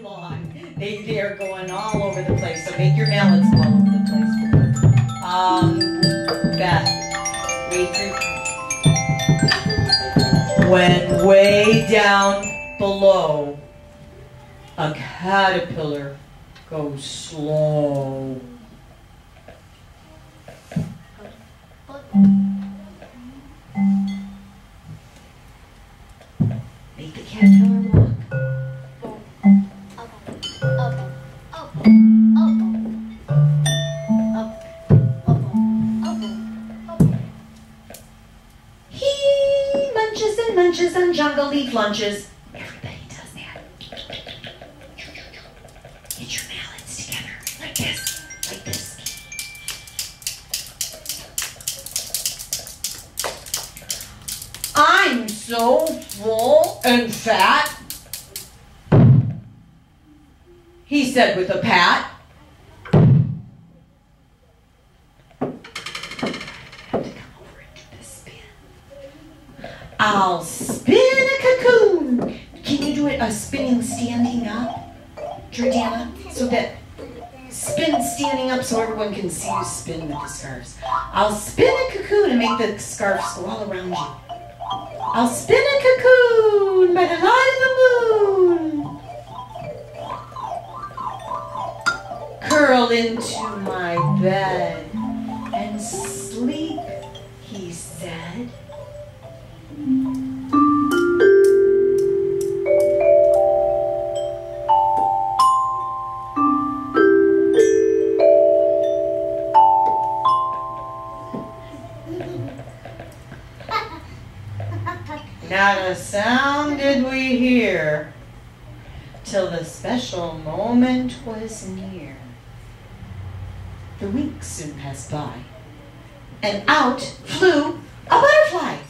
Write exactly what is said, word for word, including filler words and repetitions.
on. They, they are going all over the place, so make your mallets go all over the place. Um, Beth, read through. When way down below, a caterpillar goes slow. Make the caterpillar walk. He munches and munches on jungle leaf lunches. Everybody does that. Get your mallets together like this, like this. I'm so full and fat, he said with a pat. I'll spin a cocoon. Can you do it a spinning standing up, Jordana? So that spin standing up so everyone can see you spin with the scarves. I'll spin a cocoon and make the scarves go all around you. I'll spin a cocoon by the light of the moon. Curl into my bed and sleep, he said. Not a sound did we hear till the special moment was near. The weeks soon passed by, and out flew a butterfly.